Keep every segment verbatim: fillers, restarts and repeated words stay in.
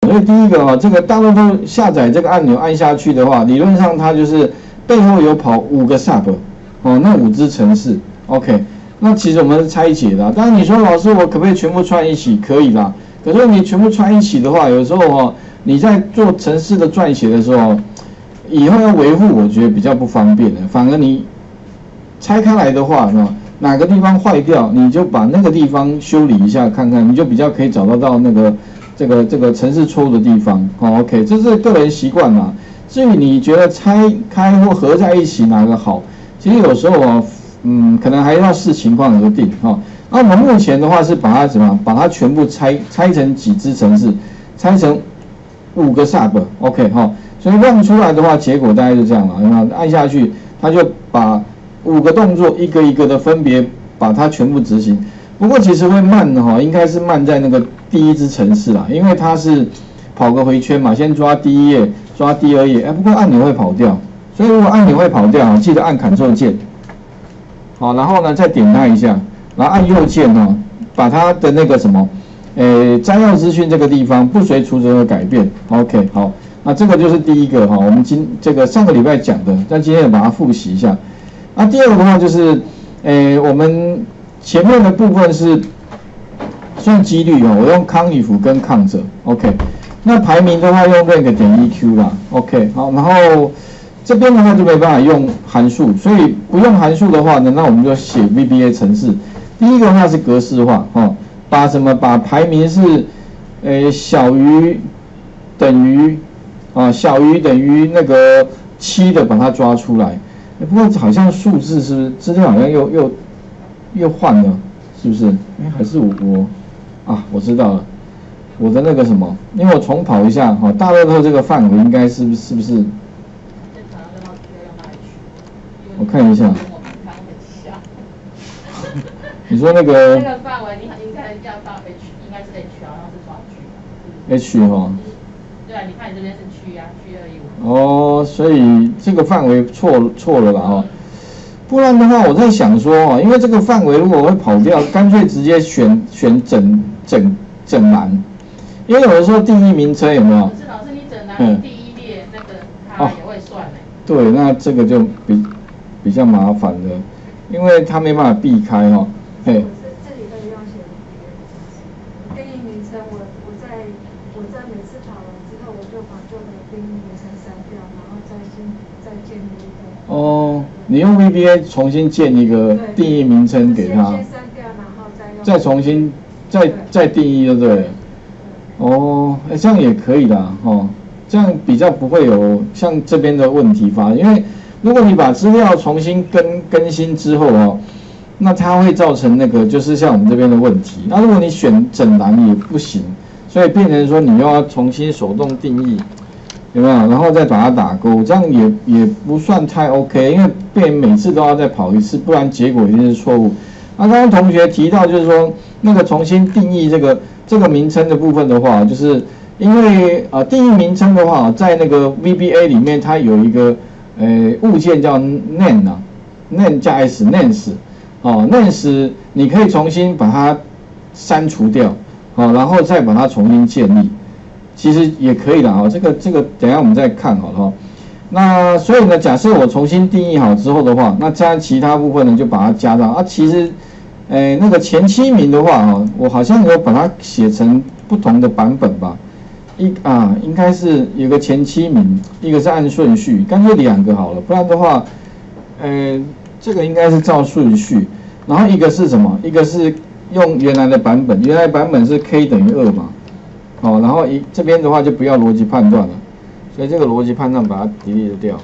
所以第一个啊，这个大乐透下载这个按钮按下去的话，理论上它就是背后有跑五个 sub， 哦，那五只程式 ，OK。那其实我们是拆解的、啊，当然你说老师我可不可以全部串一起？可以啦。可是你全部串一起的话，有时候哦，你在做程式的撰写的时候，以后要维护，我觉得比较不方便的。反而你拆开来的话，是吧？哪个地方坏掉，你就把那个地方修理一下看看，你就比较可以找得到那个这个这个程式错误的地方。哦 ，OK， 这是个人习惯嘛。至于你觉得拆开或合在一起哪个好，其实有时候哦，嗯，可能还要视情况而定哈。那我们目前的话是把它怎么，把它全部拆拆成几只程式，拆成五个 sub，OK 哈。所以让出来的话，结果大概就这样了。有没有？按下去，它就把五个动作一个一个的分别把它全部执行。不过其实会慢的哈，应该是慢在那个第一支程式啦，因为它是跑个回圈嘛，先抓第一页，抓第二页，哎，不过按钮会跑掉，所以如果按钮会跑掉，记得按 Ctrl 键，好，然后呢再点它一下，然后按右键哦，把它的那个什么，诶，摘要资讯这个地方不随储存而改变 ，OK， 好，那这个就是第一个哈，我们今这个上个礼拜讲的，但今天也把它复习一下。那第二个的话就是，诶，我们前面的部分是算几率哦，我用康以弗跟抗者 ，OK。那排名的话用 rank 点 E Q 啦 ，OK。好，然后这边的话就没办法用函数，所以不用函数的话呢，那我们就写 V B A 程式。第一个的话是格式化，哦，把什么把排名是，诶小于等于啊小于等于那个七的把它抓出来。不过好像数字是不是资料好像又又又换了，是不是？哎，还是我我啊，我知道了，我的那个什么，因为我重跑一下哈，大乐透这个范围应该是不是是不是？我看一下。你说那个？那个范围你应该要到 H， 应该是 H， 好像是抓 G。H 哈。对啊，你看你这边是区啊，区二一五。哦，所以这个范围错错了啦哈。不然的话，我在想说哦，因为这个范围如果会跑掉，干脆直接选选整整整栏，因为有的时候第一名称有没有？是老师，你整栏第一列那个它也会算哎。对，那这个就比比较麻烦的，因为它没办法避开哈。嘿。 这里都要写定义名称，我我在我在每次跑完之后，我就把旧的定义名称删掉，然后再新再建立一个。哦，你用 V B A 重新建一个定义名称给它。先删掉，然后再用。 再重新再再定义，对不对？哦，哎，这样也可以啦，哦，这样比较不会有像这边的问题发生，因为如果你把资料重新更更新之后哦。那它会造成那个，就是像我们这边的问题。那如果你选整栏也不行，所以变成说你又要重新手动定义，有没有？然后再把它打勾，这样也也不算太 OK， 因为变每次都要再跑一次，不然结果一定是错误。那刚刚同学提到就是说，那个重新定义这个这个名称的部分的话，就是因为呃定义名称的话，在那个 V B A 里面它有一个呃物件叫 name 啊 ，name 加 s，names。哦 ，names 你可以重新把它删除掉，好、哦，然后再把它重新建立，其实也可以的啊、哦。这个这个等一下我们再看好了哈、哦。那所以呢，假设我重新定义好之后的话，那这样其他部分呢就把它加到啊。其实，诶那个前七名的话哦，我好像有把它写成不同的版本吧。一啊，应该是有个前七名，一个是按顺序，干脆两个好了，不然的话，呃。这个应该是照顺序，然后一个是什么？一个是用原来的版本，原来版本是 k 等于二嘛，好，然后一这边的话就不要逻辑判断了，所以这个逻辑判断把它 delete 掉，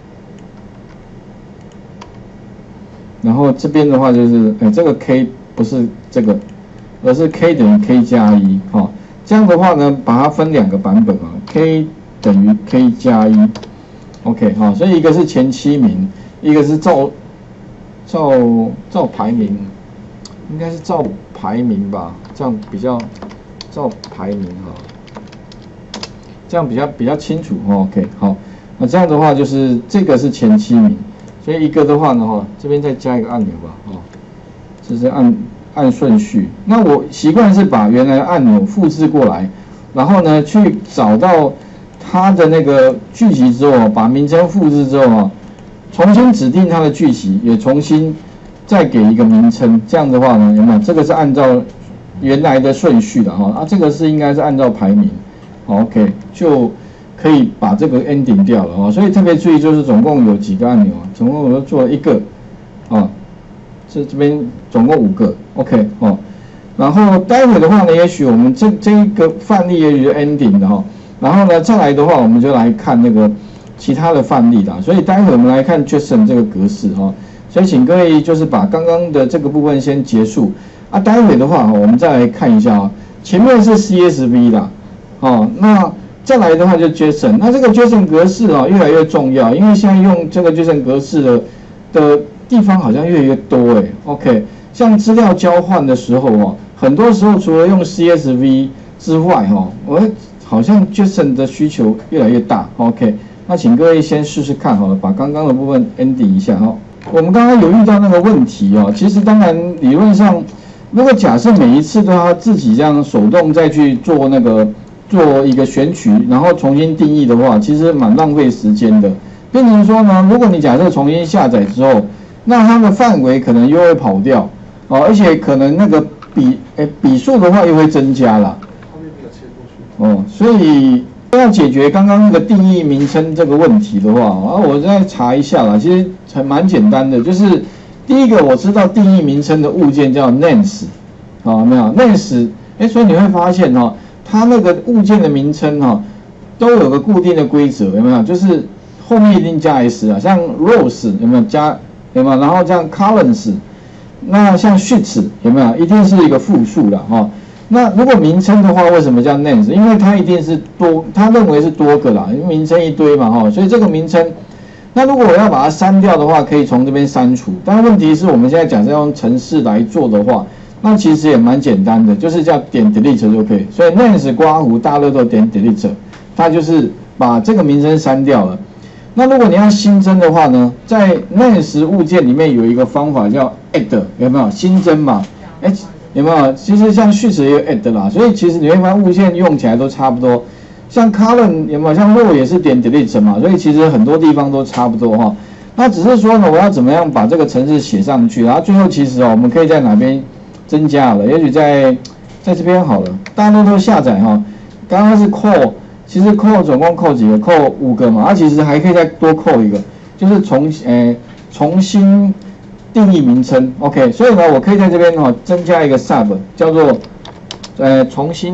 然后这边的话就是，哎，这个 k 不是这个，而是 k 等于 k 加一，好，这样的话呢，把它分两个版本啊 ，k 等于 k 加一 ，OK， 好，所以一个是前七名，一个是照。照照排名，应该是照排名吧，这样比较照排名哈，这样比较比较清楚哦 OK 好，那这样的话就是这个是前七名，所以一个的话呢哈，这边再加一个按钮吧哦，这是按按顺序。那我习惯是把原来的按钮复制过来， 然后呢去找到它的那个句型之后，把名称复制之后啊，重新指定它的句型，也重新再给一个名称。这样的话呢，有没有？这个是按照原来的顺序的哈，啊，这个是应该是按照排名。OK， 就可以把这个 ending 掉了啊。所以特别注意，就是总共有几个按钮啊？总共我都做了一个啊，这这边总共五个。OK 哦。然后待会的话呢，也许我们这这一个范例也许是 ending 的哈。然后呢，再来的话，我们就来看那个其他的范例啦。所以待会我们来看 JSON 这个格式哈。所以请各位就是把刚刚的这个部分先结束啊。待会的话，我们再来看一下啊，前面是 C S V 啦。哦，那再来的话就 JSON， 那这个 JSON 格式啊越来越重要，因为现在用这个 JSON 格式的的地方好像越来越多哎。OK， 像资料交换的时候啊，很多时候除了用 C S V 之外哈，我好像 JSON 的需求越来越大。OK， 那请各位先试试看好了，把刚刚的部分 ending 一下哈。我们刚刚有遇到那个问题啊，其实当然理论上，如果假设每一次都要自己这样手动再去做那个。做一个选取，然后重新定义的话，其实蛮浪费时间的。变成说呢，如果你假设重新下载之后，那它的范围可能又会跑掉哦，而且可能那个笔诶笔数的话又会增加啦。后面没有切过去。哦，所以要解决刚刚那个定义名称这个问题的话，啊，我再查一下啦，其实还蛮简单的，就是第一个我知道定义名称的物件叫 names， 好，没有 names， 哎，所以你会发现哈。它那个物件的名称哈、哦，都有个固定的规则，有没有？就是后面一定加 s 啊，像 rows 有没有加？有没有？然后像 columns， 那像 sheets 有没有？一定是一个复数的哈、哦。那如果名称的话，为什么叫 names？ 因为它一定是多，他认为是多个啦，因为名称一堆嘛哈、哦，所以这个名称，那如果我要把它删掉的话，可以从这边删除。但问题是我们现在假设用程式来做的话。那其实也蛮简单的，就是叫点 delete 就可以。所以 names 刮胡大乐透点 delete， 它就是把这个名称删掉了。那如果你要新增的话呢，在 names 物件里面有一个方法叫 add， 有没有？新增嘛？哎，有没有？其实像序词也有 add 啦，所以其实你会发现物件用起来都差不多。像 column 有没有？像 row 也是点 delete 嘛，所以其实很多地方都差不多哈。那只是说呢，我要怎么样把这个程式写上去？然后最后其实哦，我们可以在哪边？增加了，也许在在这边好了，大家都下载哈。刚刚是扣，其实扣总共扣几个？扣五个嘛，啊，其实还可以再多扣一个，就是重诶重新定义名称。OK， 所以呢，我可以在这边哈增加一个 sub， 叫做呃重新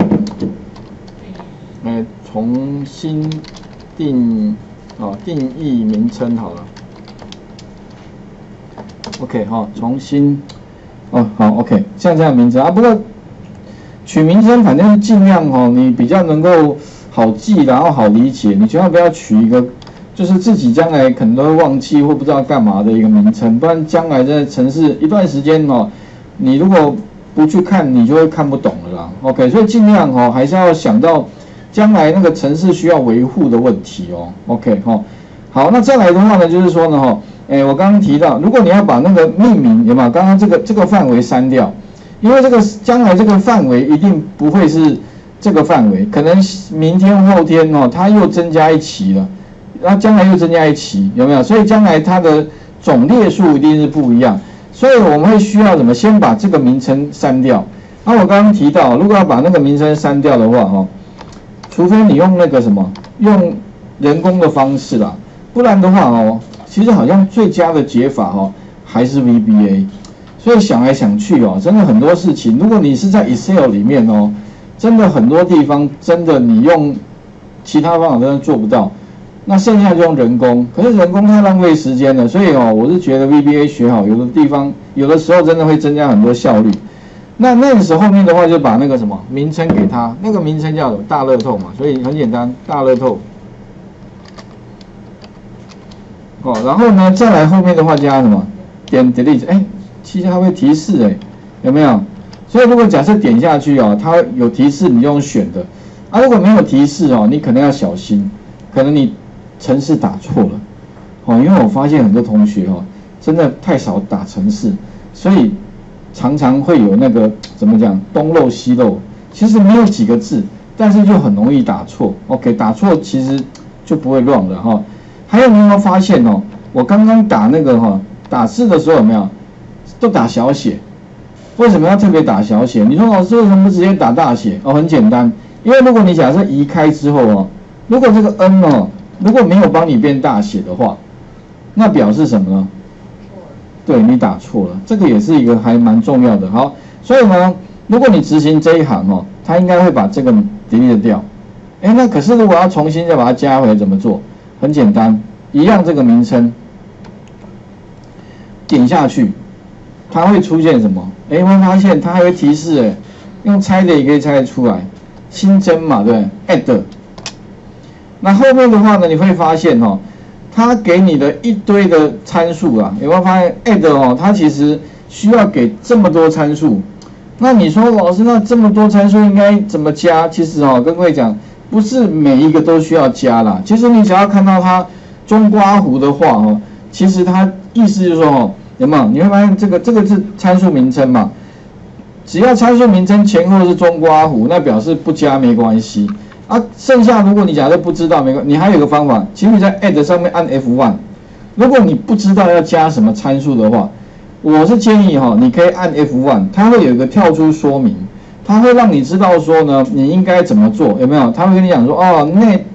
呃重新定哦定义名称好了。OK 哈，重新。哦，好 ，OK， 像这样名字啊，不过取名称反正尽量哦，你比较能够好记，然后好理解，你千万不要取一个就是自己将来可能都会忘记或不知道干嘛的一个名称，不然将来在城市一段时间哦，你如果不去看，你就会看不懂了啦。OK， 所以尽量哦，还是要想到将来那个城市需要维护的问题哦。OK， 哈、哦，好，那再来的话呢，就是说呢，哈。哎，我刚刚提到，如果你要把那个命名有没有？刚刚这个这个范围删掉，因为这个将来这个范围一定不会是这个范围，可能明天后天哦，它又增加一期了，然后将来又增加一期，有没有？所以将来它的总列数一定是不一样，所以我们会需要怎么？先把这个名称删掉。那我刚刚提到，如果要把那个名称删掉的话，哦，除非你用那个什么，用人工的方式啦，不然的话哦。其实好像最佳的解法哦，还是 V B A， 所以想来想去哦，真的很多事情，如果你是在 Excel 里面哦，真的很多地方真的你用其他方法真的做不到，那剩下就用人工，可是人工太浪费时间了，所以哦，我是觉得 V B A 学好，有的地方有的时候真的会增加很多效率。那那个时候后面的话就把那个什么名称给它，那个名称叫什么大乐透嘛，所以很简单，大乐透。哦，然后呢，再来后面的话加什么？点 delete， 哎，其实它会提示哎，有没有？所以如果假设点下去哦，它有提示，你就用选的。啊，如果没有提示哦，你可能要小心，可能你程式打错了。哦，因为我发现很多同学哦，真的太少打程式，所以常常会有那个怎么讲东漏西漏。其实没有几个字， 但是就很容易打错。OK， 打错其实就不会乱了哈。还有你有没有发现哦？我刚刚打那个哈打字的时候有没有都打小写？为什么要特别打小写？你说老师为什么不直接打大写？哦，很简单，因为如果你假设移开之后哦，如果这个 N 哦如果没有帮你变大写的话，那表示什么呢？对，你打错了，这个也是一个还蛮重要的。好，所以呢，如果你执行这一行哦，它应该会把这个 delete 掉。哎，那可是如果要重新再把它加回来，怎么做？很简单，一样这个名称，点下去，它会出现什么？哎，会发现它还会提示，哎，用猜的也可以猜得出来，新增嘛，对 ，add。那后面的话呢，你会发现哦。它给你的一堆的参数啊，有没有发现 add 哦？它其实需要给这么多参数。那你说老师，那这么多参数应该怎么加？其实哦，跟各位讲，不是每一个都需要加啦。其实你只要看到它中括弧的话哦，其实它意思就是说哦，有没有？你会发现这个这个是参数名称嘛？只要参数名称前后是中括弧，那表示不加没关系。啊，剩下如果你假设不知道没关系，你还有一个方法，请你在 add 上面按 F 一。如果你不知道要加什么参数的话，我是建议哈、哦，你可以按 F 一，它会有一个跳出说明，它会让你知道说呢，你应该怎么做，有没有？它会跟你讲说，哦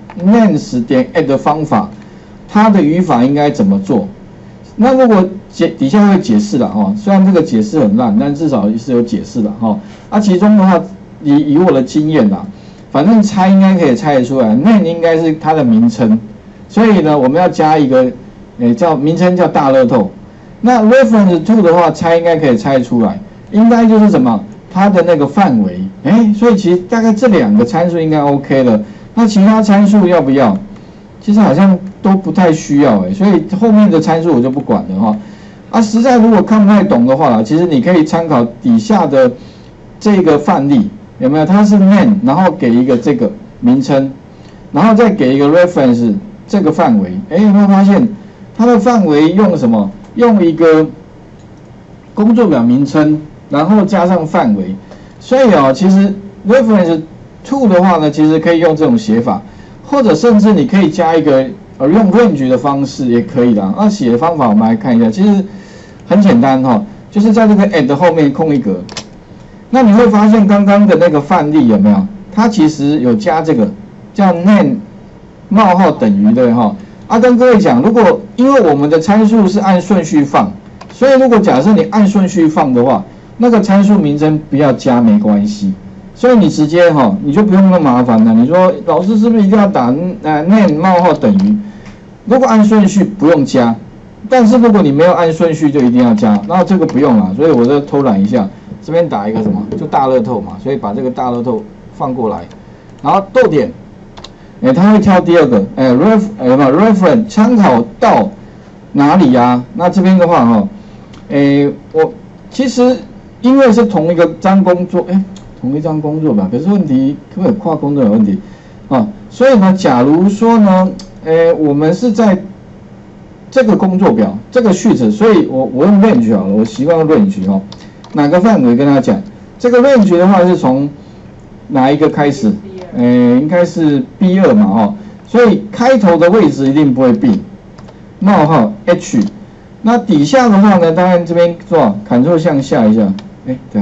，names 点 add 的方法，它的语法应该怎么做。那如果解底下会解释了哈，虽然这个解释很烂，但至少是有解释的哈。啊，其中的话，以以我的经验啦。反正猜应该可以猜得出来 ，name 应该是它的名称，所以呢，我们要加一个，诶，叫名称叫大乐透。那 reference to 的话，猜应该可以猜出来，应该就是什么，它的那个范围，诶，所以其实大概这两个参数应该 OK 了。那其他参数要不要？其实好像都不太需要诶，所以后面的参数我就不管了哈。啊，实在如果看不太懂的话，其实你可以参考底下的这个范例。有没有？它是 name， 然后给一个这个名称，然后再给一个 reference 这个范围。哎，有没有发现它的范围用什么？用一个工作表名称，然后加上范围。所以啊，其实 reference to 的话呢，其实可以用这种写法，或者甚至你可以加一个呃用 range 的方式也可以的。那写的方法我们来看一下，其实很简单哈、哦，就是在这个 add 后面空一格。那你会发现刚刚的那个范例有没有？它其实有加这个叫 name 冒号等于对哈。啊，跟各位讲，如果因为我们的参数是按顺序放，所以如果假设你按顺序放的话，那个参数名称不要加没关系。所以你直接哈，你就不用那么麻烦了。你说老师是不是一定要打呃 name 冒号等于？如果按顺序不用加，但是如果你没有按顺序就一定要加，那这个不用了。所以我就偷懒一下。这边打一个什么，就大乐透嘛，所以把这个大乐透放过来，然后逗点，哎，它会挑第二个，哎 ，ref， 哎，有没有 reference 参考到哪里呀、啊？那这边的话哈、哦，哎，我其实因为是同一个张工作，哎，同一张工作吧，可是问题可不可以跨工作有问题啊？所以呢，假如说呢，哎，我们是在这个工作表这个序子，所以我我用 range 好了，我习惯用 range 哦。哪个范围跟他讲？这个 range 的话是从哪一个开始？呃，应该是 B 二 嘛，哦，所以开头的位置一定不会变。冒号 H， 那底下的话呢，当然这边做 Ctrl 向下一下，哎，这样，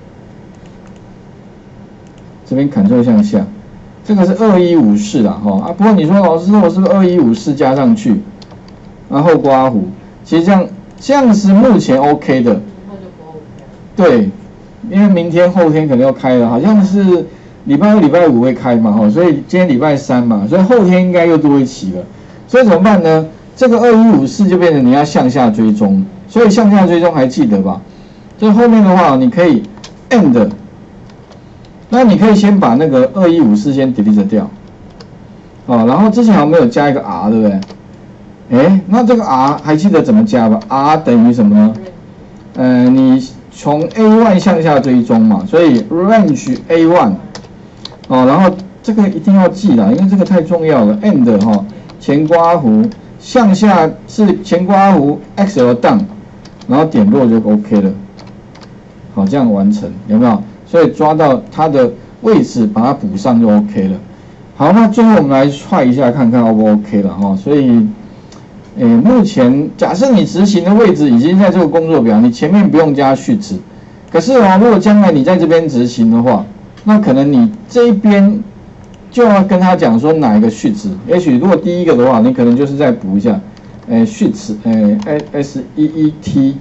这边 Ctrl 向下，这个是二一五四啦，哈啊，不過你說老師，我是不是二一五四加上去，然後刮胡，其實這樣這樣是目前 OK 的。對，因為明天後天可能要開了，好像是禮拜二、禮拜五會開嘛，哈，所以今天禮拜三嘛，所以後天應該又多一期了。所以怎麼辦呢？這個二一五四就變成你要向下追蹤，所以向下追蹤還記得吧？所以後面的話，你可以 end， 那你可以先把那個二一五四先 delete 掉，哦，然後之前好像沒有加一個 r， 對不對？哎，那這個 r 還記得怎麼加吧 ？r 等於什麼呢？呃，你從 A 一 向下追蹤嘛，所以 range A 一， 哦，然後這個一定要記啦，因為這個太重要了 ，end 哈、哦，前刮弧向下是前刮弧 X L down， 然後點落就 OK 了，好，這樣完成有沒有？所以抓到它的位置把它补上就 OK 了。好，那最后我们来踹一下看看 O 不 OK 了哈。所以，诶，目前假设你执行的位置已经在这个工作表，你前面不用加序词。可是啊，如果将来你在这边执行的话，那可能你这一边就要跟他讲说哪一个序词。也许如果第一个的话，你可能就是再补一下，诶，序词，诶 ，S E E T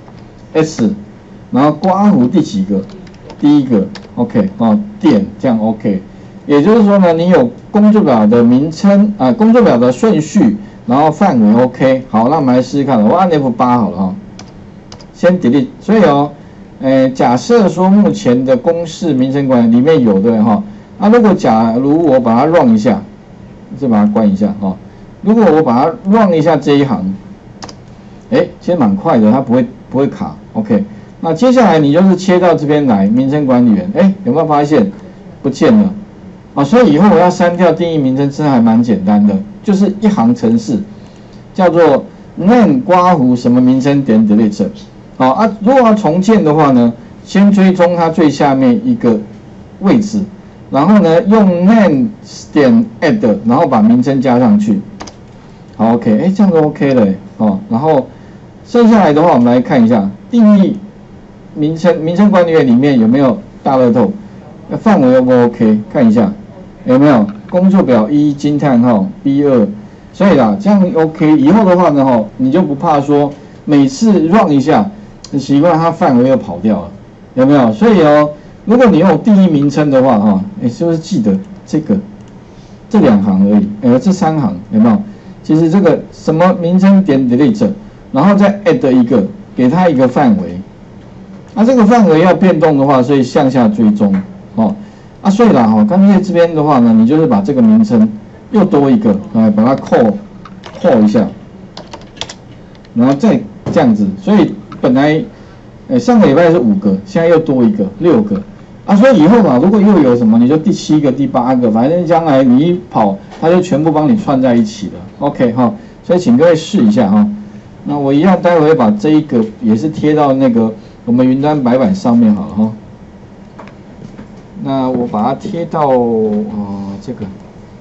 S， 然后刮弧第几个？第一个 ，OK， 哦，点这样 OK。也就是说呢，你有工作表的名称啊、呃，工作表的顺序，然后范围 OK。好，那我们来试试看，我按 F 八 好了哈，先 delete。所以哦，呃，假设说目前的公式名称管理里面有对哈，啊，如果假如我把它 run 一下，再把它关一下哈，如果我把它 run 一下这一行，哎，其实蛮快的，它不会不会卡 ，OK。那接下来你就是切到这边来，名称管理员，哎，有没有发现不见了？啊，所以以后我要删掉定义名称，真的还蛮简单的，就是一行程式，叫做 name 刮弧什么名称点 delete。好啊，如果要重建的话呢，先追踪它最下面一个位置，然后呢用 name 点 add， 然后把名称加上去。好 ，OK， 哎，这样就 OK 了哦。然后剩下来的话，我们来看一下定义名称名称管理员里面有没有大乐透，范围 O 不 OK？ 看一下。有没有工作表一惊叹号 B 二，所以啦，这样 OK。以后的话呢，哈，你就不怕说每次 run 一下，你习惯它范围又跑掉了，有没有？所以哦，如果你用定义名称的话，哈，哎，是不是记得这个这两行而已？哎，这三行有没有？其实这个什么名称点 delete， 然后再 add 一个，给它一个范围。那、啊、这个范围要变动的话，所以向下追踪哦。啊，所以啦，哈，刚才这边的话呢，你就是把这个名称又多一个，来把它扣扣一下，然后再这样子。所以本来，呃，上个礼拜是五个，现在又多一个，六个。啊，所以以后嘛，如果又有什么，你就第七个、第八个，反正将来你一跑，它就全部帮你串在一起了。OK 哈，所以请各位试一下哈。那我一样，待会会把这一个也是贴到那个我们云端白板上面好了哈。那我把它贴到呃这个，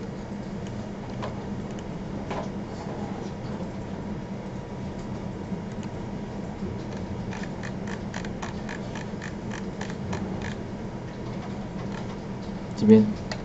这边。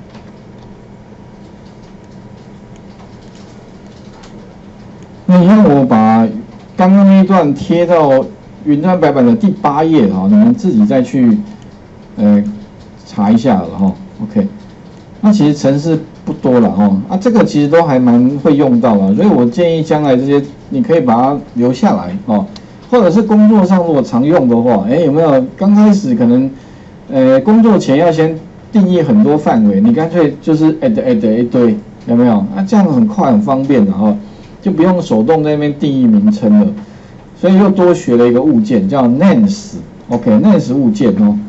那以后我把刚刚那一段贴到云端白板的第八页哈，你们自己再去呃。查一下了哈 ，OK， 那其实程式不多了哈，啊这个其实都还蛮会用到了，所以我建议将来这些你可以把它留下来哦，或者是工作上如果常用的话，哎有没有刚开始可能呃工作前要先定义很多范围，你干脆就是 add add 一堆有没有？啊这样很快很方便的哈，就不用手动在那边定义名称了，所以又多学了一个物件叫 names，OK， names 物件哦。